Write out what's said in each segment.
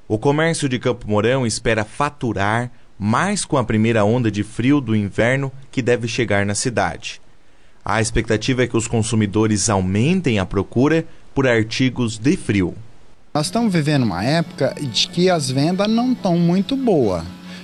O comércio de Campo Mourão espera faturar mais com a primeira onda de frio do inverno que deve chegar na cidade. A expectativa é que os consumidores aumentem a procura por artigos de frio. Nós estamos vivendo uma época de que as vendas não estão muito boas.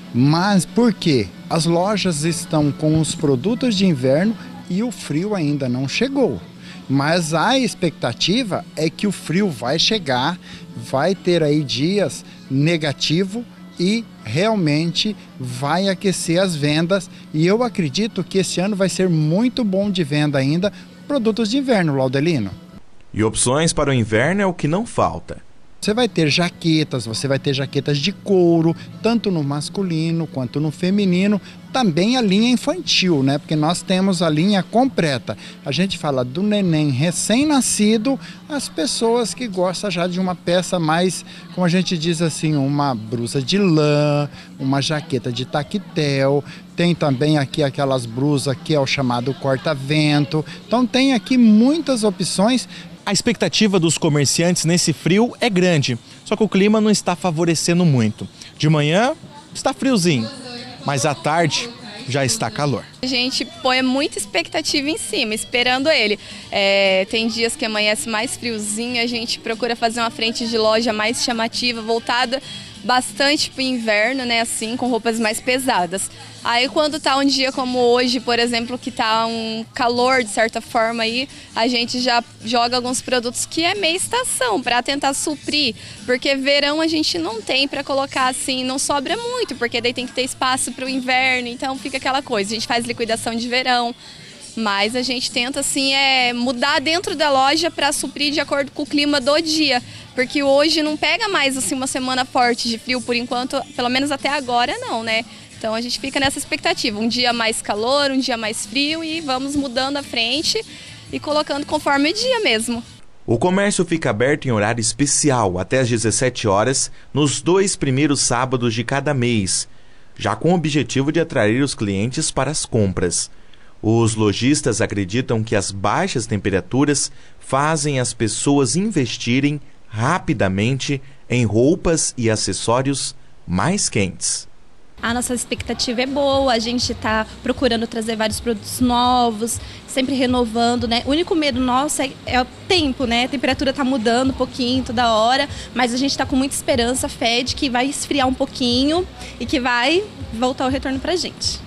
Mas por quê? As lojas estão com os produtos de inverno e o frio ainda não chegou. Mas a expectativa é que o frio vai chegar, vai ter aí dias negativos e realmente vai aquecer as vendas. E eu acredito que esse ano vai ser muito bom de venda ainda, produtos de inverno, Laudelino. E opções para o inverno é o que não falta. Você vai ter jaquetas, você vai ter jaquetas de couro, tanto no masculino quanto no feminino. Também a linha infantil, né? Porque nós temos a linha completa. A gente fala do neném recém-nascido, as pessoas que gostam já de uma peça mais, como a gente diz assim, uma blusa de lã, uma jaqueta de tactel. Tem também aqui aquelas blusas que é o chamado corta-vento. Então tem aqui muitas opções. A expectativa dos comerciantes nesse frio é grande, só que o clima não está favorecendo muito. De manhã está friozinho, mas à tarde já está calor. A gente põe muita expectativa em cima, esperando ele. Tem dias que amanhece mais friozinho, a gente procura fazer uma frente de loja mais chamativa, voltada bastante para o inverno, né, assim, com roupas mais pesadas. Aí quando tá um dia como hoje, por exemplo, que tá um calor de certa forma aí, a gente já joga alguns produtos que é meia estação para tentar suprir, porque verão a gente não tem para colocar assim, não sobra muito, porque daí tem que ter espaço para o inverno, então fica aquela coisa, a gente faz liquidação de verão. Mas a gente tenta assim mudar dentro da loja para suprir de acordo com o clima do dia, porque hoje não pega mais assim uma semana forte de frio por enquanto, pelo menos até agora não, né? Então a gente fica nessa expectativa, um dia mais calor, um dia mais frio e vamos mudando a frente e colocando conforme o dia mesmo. O comércio fica aberto em horário especial até às 17 horas nos 2 primeiros sábados de cada mês, já com o objetivo de atrair os clientes para as compras. Os lojistas acreditam que as baixas temperaturas fazem as pessoas investirem rapidamente em roupas e acessórios mais quentes. A nossa expectativa é boa, a gente está procurando trazer vários produtos novos, sempre renovando, né? O único medo nosso é o tempo, né? A temperatura está mudando um pouquinho toda hora, mas a gente está com muita esperança, fé, de que vai esfriar um pouquinho e que vai voltar o retorno para a gente.